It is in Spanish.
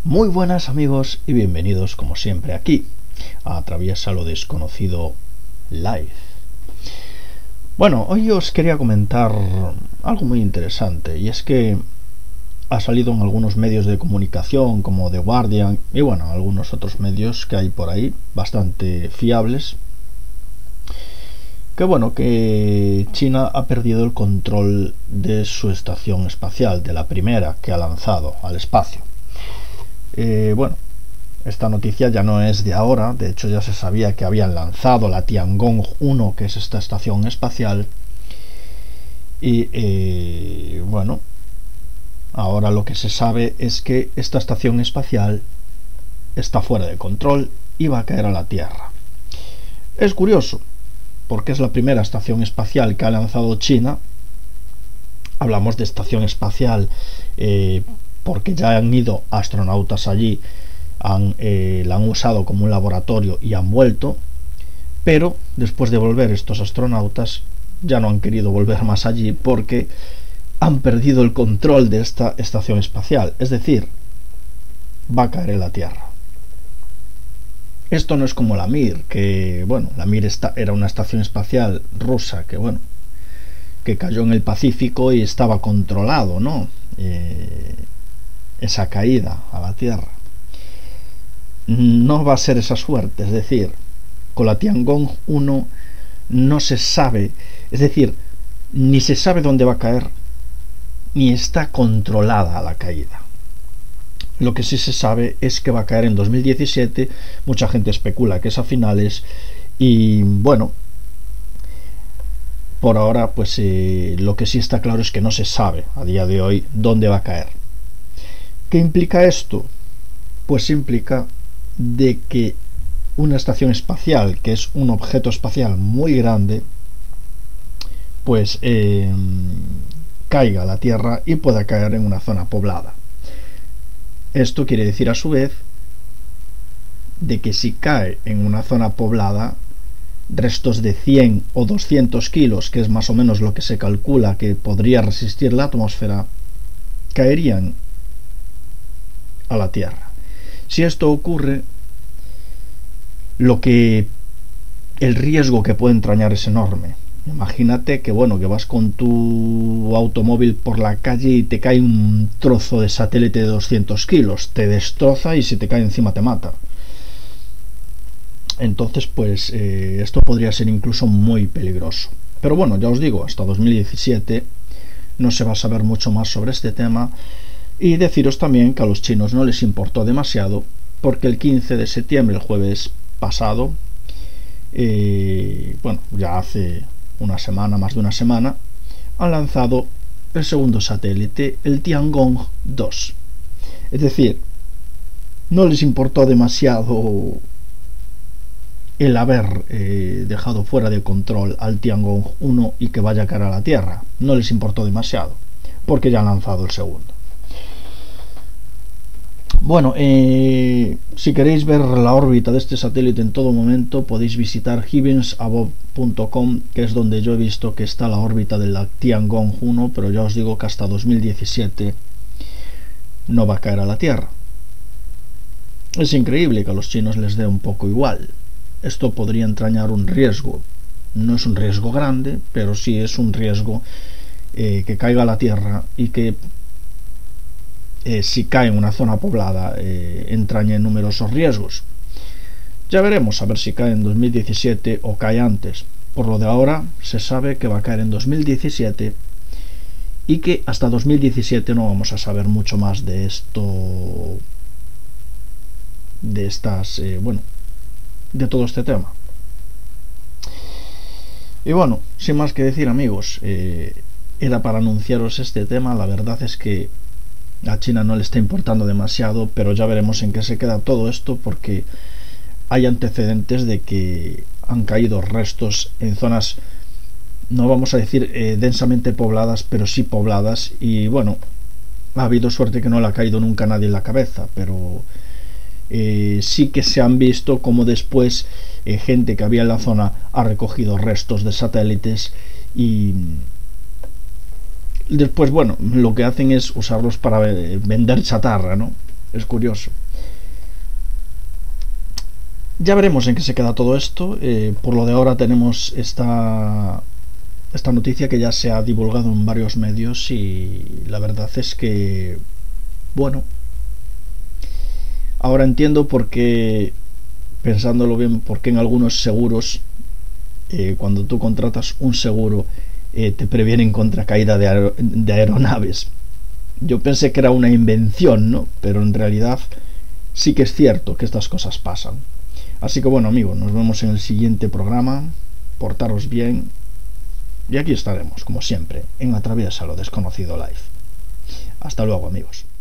Muy buenas amigos y bienvenidos como siempre aquí a Atraviesa lo Desconocido Live. Bueno, hoy os quería comentar algo muy interesante, y es que ha salido en algunos medios de comunicación como The Guardian y bueno, algunos otros medios que hay por ahí bastante fiables, que China ha perdido el control de su estación espacial, de la primera que ha lanzado al espacio. Esta noticia ya no es de ahora, de hecho ya se sabía que habían lanzado la Tiangong-1, que es esta estación espacial, y ahora lo que se sabe es que esta estación espacial está fuera de control y va a caer a la Tierra. Es curioso, porque es la primera estación espacial que ha lanzado China. Hablamos de estación espacial porque ya han ido astronautas allí, la han usado como un laboratorio y han vuelto, pero después de volver estos astronautas ya no han querido volver más allí porque han perdido el control de esta estación espacial, es decir, va a caer en la Tierra. Esto no es como la Mir, que la Mir era una estación espacial rusa que cayó en el Pacífico y estaba controlado, ¿no? Esa caída a la Tierra. No va a ser esa suerte, es decir, con la Tiangong-1 no se sabe, es decir, ni se sabe dónde va a caer, ni está controlada la caída. Lo que sí se sabe es que va a caer en 2017, mucha gente especula que es a finales, y por ahora lo que sí está claro es que no se sabe a día de hoy dónde va a caer. ¿Qué implica esto? Pues implica de que una estación espacial, que es un objeto espacial muy grande, caiga a la Tierra y pueda caer en una zona poblada. Esto quiere decir a su vez de que si cae en una zona poblada, restos de 100 o 200 kilos, que es más o menos lo que se calcula que podría resistir la atmósfera, caerían a la Tierra. Si esto ocurre, el riesgo que puede entrañar es enorme. Imagínate que vas con tu automóvil por la calle y te cae un trozo de satélite de 200 kilos, te destroza y si te cae encima te mata. Entonces esto podría ser incluso muy peligroso. Pero ya os digo, hasta 2017 no se va a saber mucho más sobre este tema. Y deciros también que a los chinos no les importó demasiado, porque el 15 de septiembre, el jueves pasado, ya hace una semana, más de una semana, han lanzado el segundo satélite, el Tiangong-2. Es decir, no les importó demasiado el haber dejado fuera de control al Tiangong-1 y que vaya a caer a la Tierra. No les importó demasiado, porque ya han lanzado el segundo. Si queréis ver la órbita de este satélite en todo momento, podéis visitar heavensabove.com, que es donde yo he visto que está la órbita de la Tiangong-1, pero ya os digo que hasta 2017 no va a caer a la Tierra. Es increíble que a los chinos les dé un poco igual. Esto podría entrañar un riesgo. No es un riesgo grande, pero sí es un riesgo que caiga a la Tierra y que si cae en una zona poblada entraña numerosos riesgos. Ya veremos a ver si cae en 2017 o cae antes. Por lo de ahora se sabe que va a caer en 2017 y que hasta 2017 no vamos a saber mucho más de esto, de de todo este tema. Y sin más que decir, amigos, era para anunciaros este tema. La verdad es que a China no le está importando demasiado, pero ya veremos en qué se queda todo esto, porque hay antecedentes de que han caído restos en zonas, no vamos a decir densamente pobladas, pero sí pobladas, y ha habido suerte que no le ha caído nunca a nadie en la cabeza, pero sí que se han visto como después gente que había en la zona ha recogido restos de satélites y después lo que hacen es usarlos para vender chatarra, ¿no? Es curioso. Ya veremos en qué se queda todo esto. Por lo de ahora tenemos esta noticia que ya se ha divulgado en varios medios y la verdad es que, bueno, ahora entiendo por qué, pensándolo bien, por qué en algunos seguros, cuando tú contratas un seguro, te previenen contra caída de aeronaves. Yo pensé que era una invención, ¿no? Pero en realidad sí que es cierto que estas cosas pasan. Así que bueno, amigos, nos vemos en el siguiente programa. Portaros bien. Y aquí estaremos, como siempre, en Atraviesa lo Desconocido Live. Hasta luego, amigos.